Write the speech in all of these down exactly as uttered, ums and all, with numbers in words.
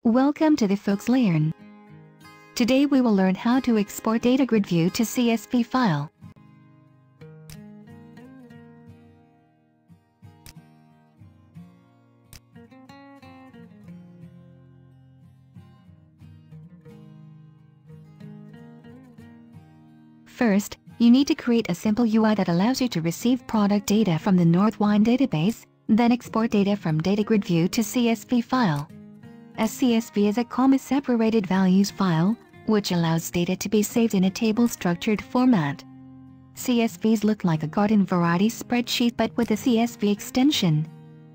Welcome to the FoxLearn. Today we will learn how to export DataGridView to C S V file. First, you need to create a simple U I that allows you to receive product data from the Northwind database, then export data from DataGridView to C S V file. A C S V is a comma-separated values file, which allows data to be saved in a table-structured format. C S Vs look like a garden variety spreadsheet but with a C S V extension.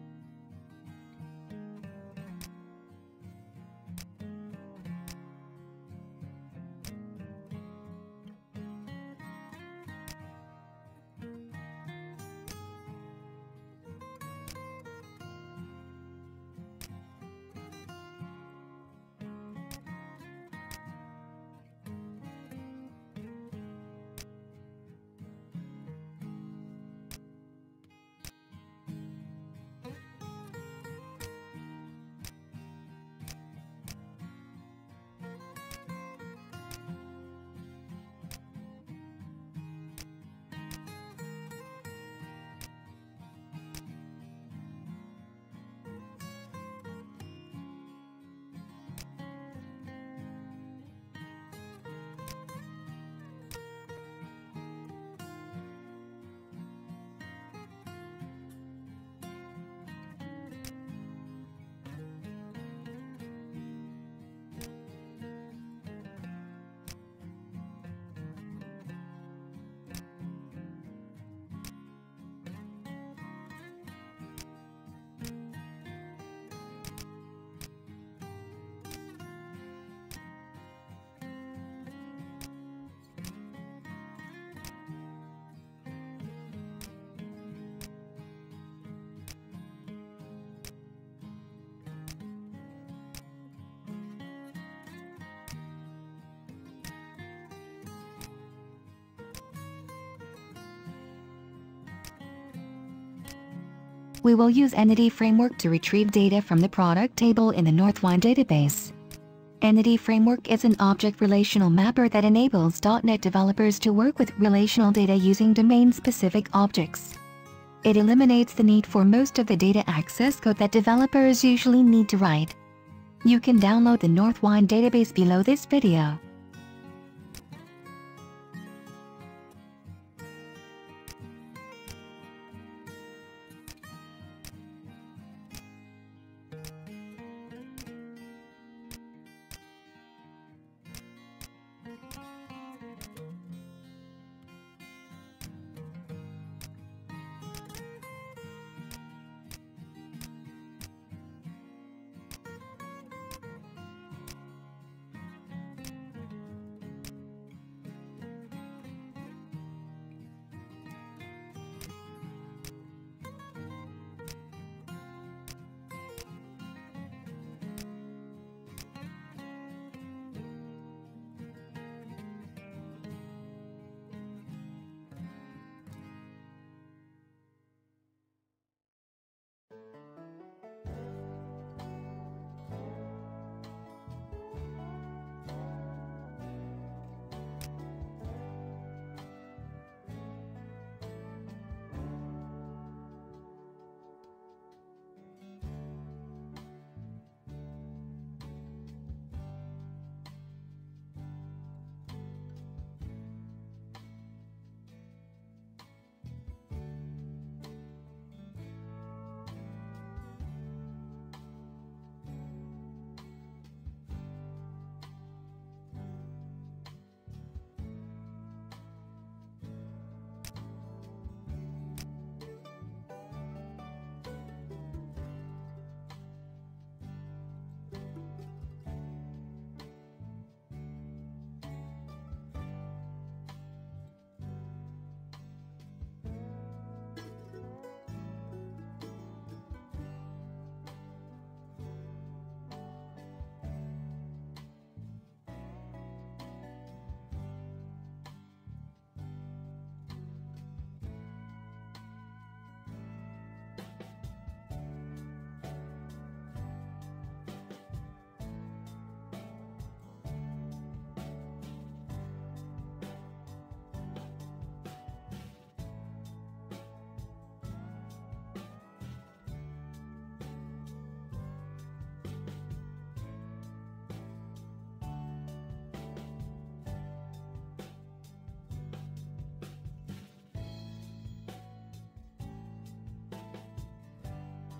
We will use Entity Framework to retrieve data from the product table in the Northwind database. Entity Framework is an object relational mapper that enables dot net developers to work with relational data using domain-specific objects. It eliminates the need for most of the data access code that developers usually need to write. You can download the Northwind database below this video.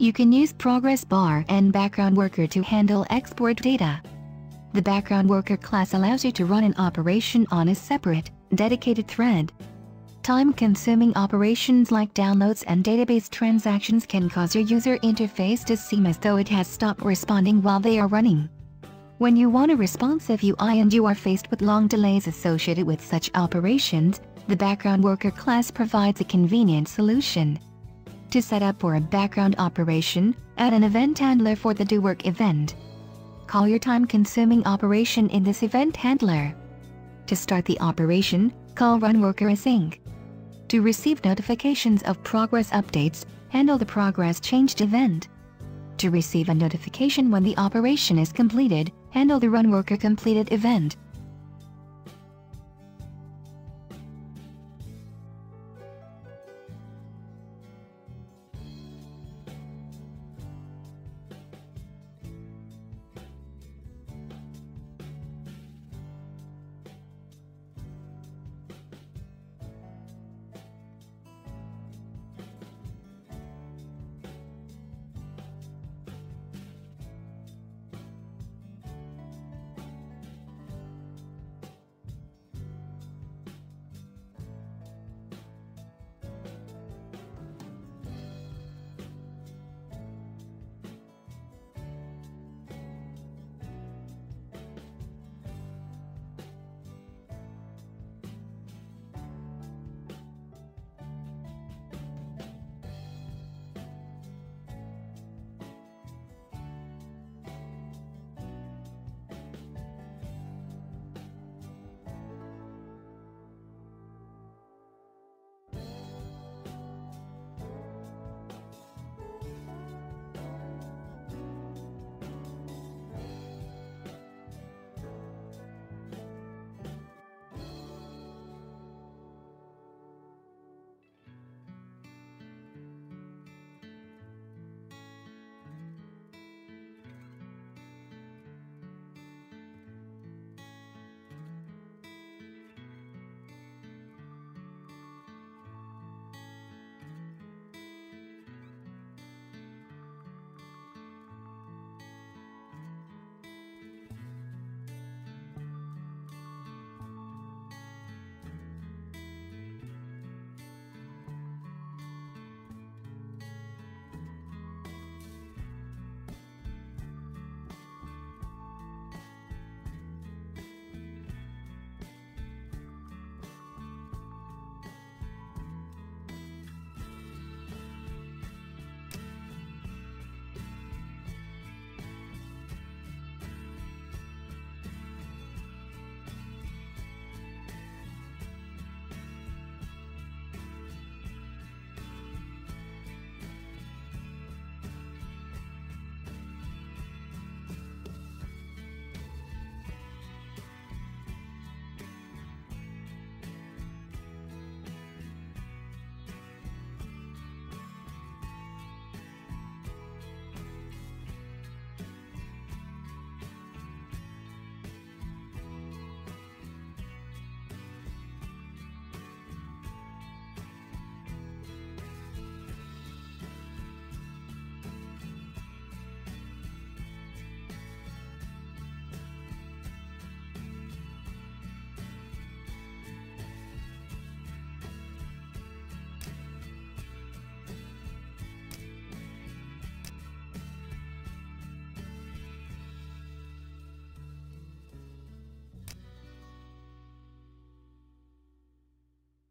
You can use progress bar and background worker to handle export data. The background worker class allows you to run an operation on a separate, dedicated thread. Time-consuming operations like downloads and database transactions can cause your user interface to seem as though it has stopped responding while they are running. When you want a responsive U I and you are faced with long delays associated with such operations, the background worker class provides a convenient solution. To set up for a background operation, add an event handler for the doWork event. Call your time-consuming operation in this event handler. To start the operation, call runWorkerAsync. To receive notifications of progress updates, handle the progress changed event. To receive a notification when the operation is completed, handle the runWorkerCompleted event.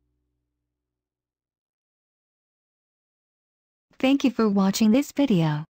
Thank you for watching this video.